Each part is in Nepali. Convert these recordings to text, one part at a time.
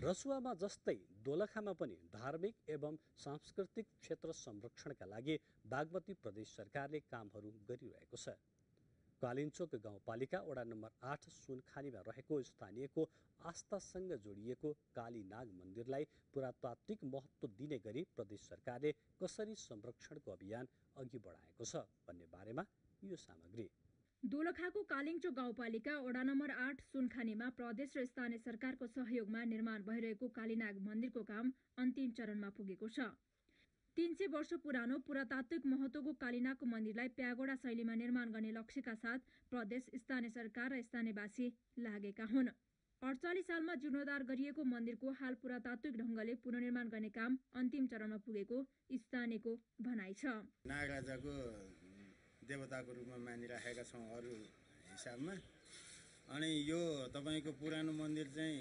रसुवामा जस्तै दोलखामा पनि धार्मिक एवं सांस्कृतिक क्षेत्र संरक्षणका लागि बागमती प्रदेश सरकारले कामहरू गरिरहेको छ। कालिन्चोक गाउँपालिका वडा नम्बर 8 सुनखानीमा रहेको स्थानीयको आस्थासँग जोडिएको कालीनाग मन्दिरलाई पुरातात्विक महत्त्व दिने गरी प्रदेश सरकारले कसरी संरक्षणको अभियान अघि बढाएको छ भन्ने बारेमा यो सामग्री। दोलखाको कालिन्चोक गाउँपालिका वडा नम्बर 8 सुनखानीमा प्रदेश र स्थानीय सरकारको सहयोगमा निर्माण भइरहेको कालीनाग मन्दिरको काम अन्तिम चरणमा पुगेको छ। 300 वर्ष पुरानो पुरातात्विक महत्त्वको कालीनागको मन्दिरलाई प्यागोडा शैलीमा निर्माण गर्ने लक्ष्यका साथ प्रदेश, स्थानीय सरकार र स्थानीयवासी लागेका हुन्। 48 सालमा जीर्णोद्धार गरिएको मन्दिरको हाल पुरातात्विक ढङ्गले पुनर्निर्माण गर्ने काम अन्तिम चरणमा पुगेको स्थानीयको भनाइ छ। नागराजाको देवताको रूपमा मानिराखेका छौँ अरू हिसाबमा। अनि यो तपाईँको पुरानो मन्दिर चाहिँ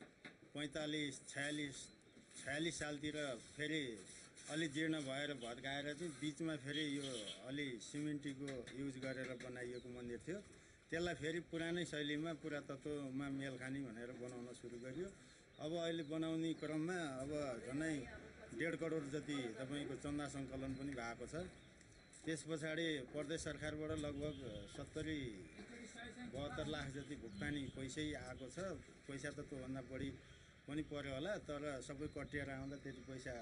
45-46 सालतिर फेरि अलि जीर्ण भएर भत्काएर चाहिँ बिचमा फेरि यो अलि सिमेन्टीको युज गरेर बनाइएको मन्दिर थियो। त्यसलाई फेरि पुरानै शैलीमा पुरातत्वमा मेल खाने भनेर बनाउन सुरु गरियो। अब अहिले बनाउने क्रममा अब झन्डै 1.5 करोड जति तपाईँको चन्दा सङ्कलन पनि भएको छ। त्यस पछाडि प्रदेश सरकारबाट लगभग 70-72 लाख जति भुक्तानी पैसै आएको छ। पैसा त त्योभन्दा बढी पनि पर्यो होला, तर सबै कटिएर आउँदा त्यति पैसा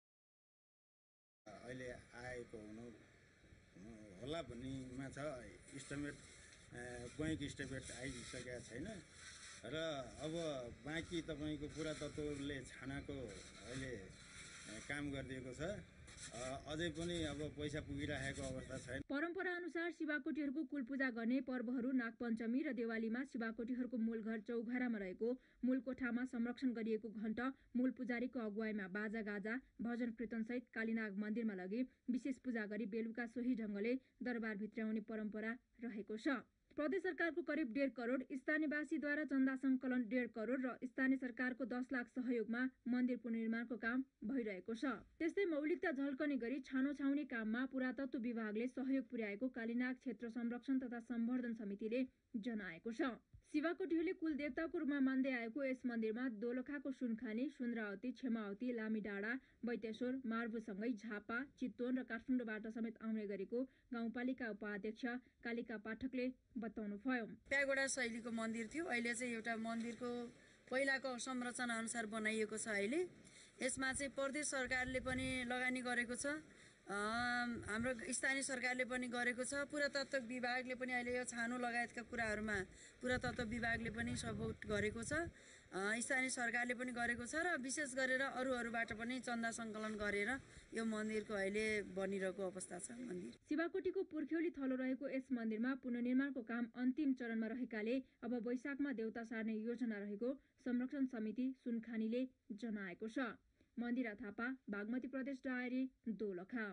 अहिले आएको हुनु होला भन्नेमा छ। इस्टिमेट बैंक स्टेटमेन्ट आइसकेका छैन र अब बाँकी तपाईँको पुरातत्त्वले छानाको अहिले काम गरिदिएको छ। अझै पनि अब पैसा पुगिरहेको अवस्था छैन। परम्परा अनुसार शिवाकोटीहरूको कुल पूजा गर्ने पर्वहरू नागपञ्चमी र देवालीमा शिवाकोटीहरूको मूल घर चौघरामा रहेको मूल कोठामा संरक्षण गरिएको घण्ट मूल पुजारीको अगुवाईमा बाजागाजा भजन कीर्तन सहित कालीनाग मन्दिरमा लगी विशेष पूजा गरी बेलुका सोही ढङ्गले दरबार भित्राउने परम्परा रहेको छ। प्रदेश सरकारको करिब 1.5 करोड, स्थानीयवासीद्वारा चन्दा सङ्कलन 1.5 करोड र स्थानीय सरकारको 10 लाख सहयोगमा मन्दिर पुनर्निर्माणको काम भइरहेको छ। त्यस्तै मौलिकता झल्कने गरी छानो छाउने काममा पुरातत्व विभागले सहयोग पुर्याएको कालीनाग क्षेत्र संरक्षण तथा सम्वर्धन समितिले जनाएको छ। शिवाकोटीहरूले कुल देवताको रूपमा मान्दै आएको यस मन्दिरमा दोलखाको सुनखानी, सुन्द्रावती, छेमावती, लामीडाँडा, बैतेश्वर, मार्बुसँगै झापा, चितवन र काठमाडौँबाट समेत आउने गरेको गाउँपालिका उपाध्यक्ष कालिका पाठकले बताउनुभयो। प्यागोडा शैलीको मन्दिर थियो। अहिले चाहिँ एउटा मन्दिरको पहिलाको संरचना अनुसार बनाइएको छ। अहिले यसमा चाहिँ प्रदेश सरकारले पनि लगानी गरेको छ, हाम्रो स्थानीय सरकारले पनि गरेको छ, पुरातत्व विभागले पनि अहिले यो छानो लगायतका कुराहरूमा पुरातत्व विभागले पनि सपोर्ट गरेको छ, स्थानीय सरकारले पनि गरेको छ र विशेष गरेर अरूबाट पनि चन्दा सङ्कलन गरेर यो मन्दिरको अहिले बनिरहेको अवस्था छ। मन्दिर शिवाकोटीको पुर्ख्यौली थलो रहेको यस मन्दिरमा पुनर्निर्माणको काम अन्तिम चरणमा रहेकाले अब वैशाखमा देउता सार्ने योजना रहेको संरक्षण समिति सुनखानीले जनाएको छ। मन्दिरा थापा, बागमती प्रदेश डायरी, दोलखा।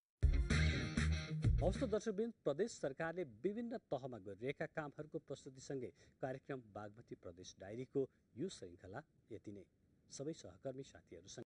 हवस् दर्शकवृन्द, प्रदेश सरकारले विभिन्न तहमा गरिरहेका कामहरूको प्रस्तुतिसँगै कार्यक्रम बागमती प्रदेश डायरीको यो श्रृङ्खला यति नै। सबै सहकर्मी साथीहरूसँग